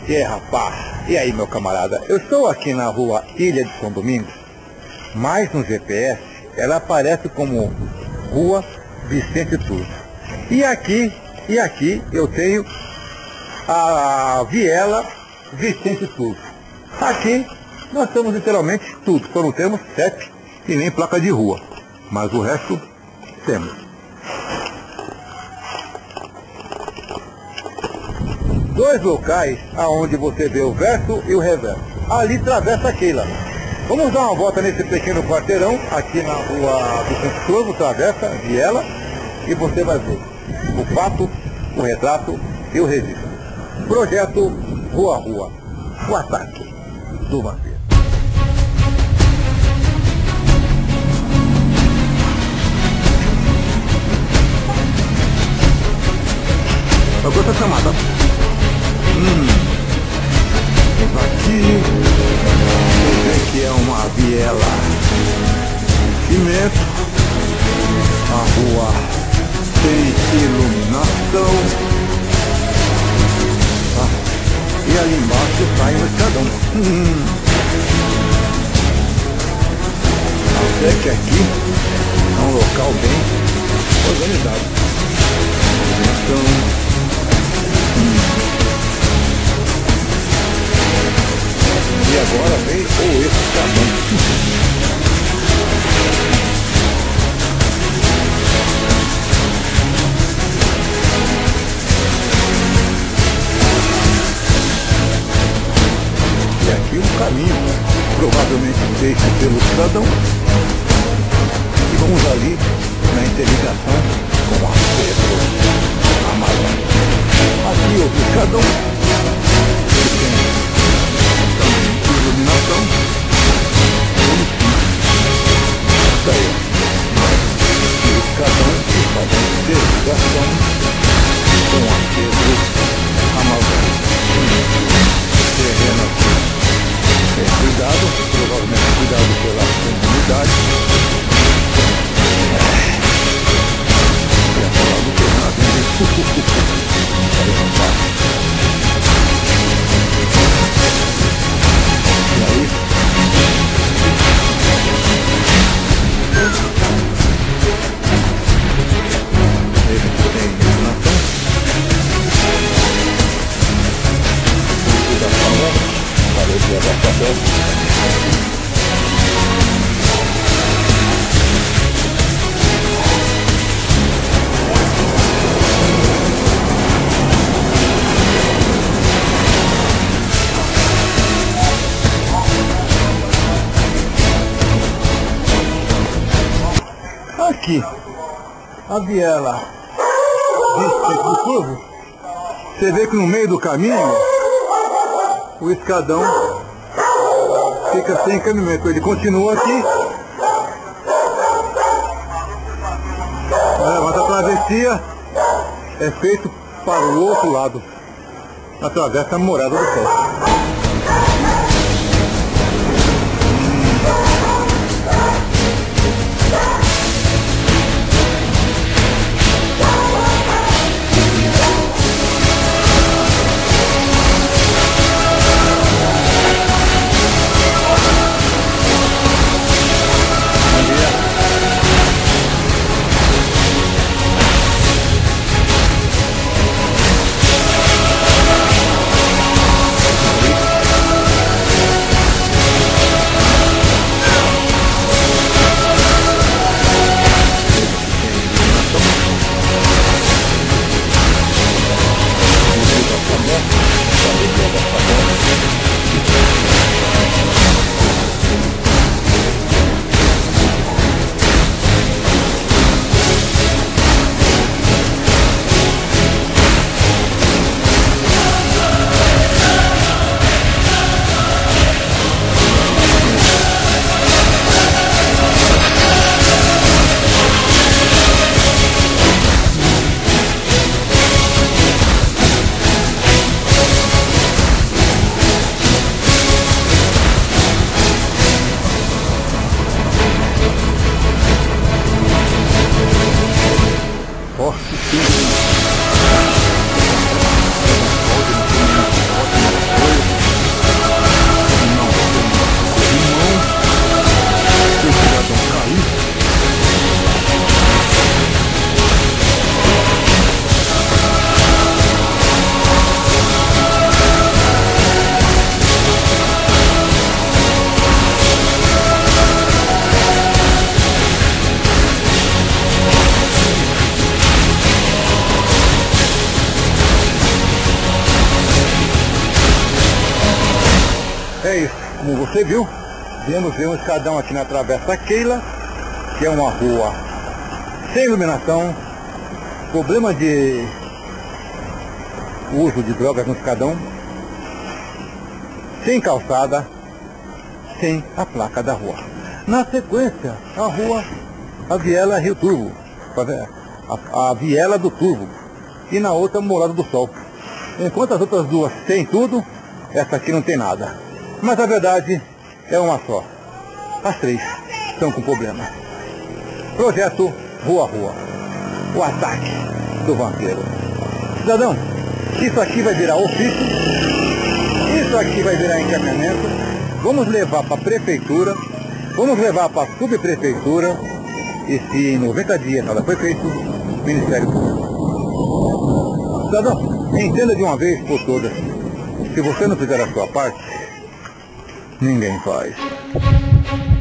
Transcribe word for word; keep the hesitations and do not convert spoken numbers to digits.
E aí, rapaz? E aí, meu camarada? Eu estou aqui na rua Ilha de São Domingos, mas no G P S ela aparece como Rua Vicente Turvo. E aqui, e aqui eu tenho a viela Vicente Turvo. Aqui nós temos literalmente tudo, só não temos sete e nem placa de rua, mas o resto temos. Dois locais aonde você vê o verso e o reverso. Ali travessa Keila. Vamos dar uma volta nesse pequeno quarteirão, aqui na rua Vicente Turvo, travessa, viela, e você vai ver o fato, o retrato e o registro. Projeto Rua a Rua, o ataque do vampiro. Eu gosto da chamada. Hum. Aqui você vê que é uma viela cimento. A rua tem iluminação. Ah. E ali embaixo sai um escadão. Hum. Até que aqui é um local bem organizado. Então, e agora vem o escadão. E aqui um caminho, provavelmente feito pelo cidadão. E vamos ali na interligação com a Pedro Amazônia. Aqui outro escadão, que tem iluminação. Isso aí. E o escadão que faz a interligação com a Pedro Amazônia. Terreno aqui é cuidado, provavelmente cuidado pela comunidade. Quer falar do que nada, hein? Olha, rapaz. E aí? Ele tem iluminação. Da fala, parece a papel. Aqui, a viela Vicente Turvo. Você vê que no meio do caminho o escadão fica sem caminhamento. Ele continua aqui. Mas a travessia é feito para o outro lado. Atravessa a Morada do Sol. é isso. Como você viu, viemos ver um escadão aqui na Travessa Keila, que é uma rua sem iluminação, problema de uso de drogas no escadão, sem calçada, sem a placa da rua. Na sequência, a rua, a Viela Rio Turvo, a, a Viela do Turvo, e na outra, Morada do Sol. Enquanto as outras duas têm tudo, essa aqui não tem nada. Mas a verdade é uma só. As três estão com problema. Projeto Rua Rua. O ataque do vampiro. Cidadão, isso aqui vai virar ofício, isso aqui vai virar encaminhamento, vamos levar para a prefeitura, vamos levar para a subprefeitura, e se em noventa dias nada foi feito, Ministério Público. Cidadão, entenda de uma vez por todas, se você não fizer a sua parte, ninguém faz.